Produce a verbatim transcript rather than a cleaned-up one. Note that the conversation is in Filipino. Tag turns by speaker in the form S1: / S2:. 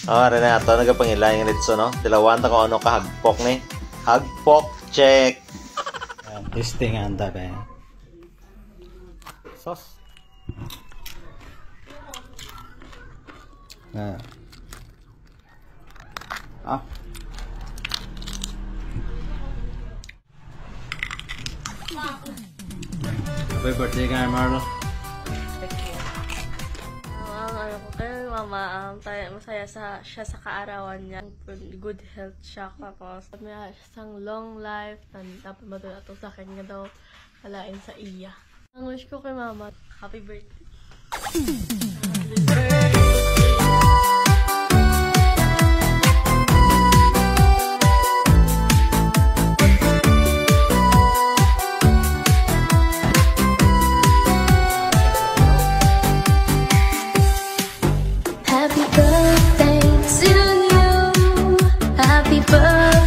S1: Oh, Renato, nagapangilayang ritso, no? Dilawanta ko ano ka hagpok ni. Hagpok, check.
S2: Uh, testing anda ba yan? Sauce. Ah. Ah. Happy birthday kay Marlo.
S3: Ang ano ko kay mama, um, tayo, masaya sa, siya sa kaarawan niya. Good health siya. Tapos may isang long life. Tapos madun ato sa kanya daw alain sa iya. Ang wish ko kay mama, happy birthday.
S4: Happy birthday to you. Happy birthday.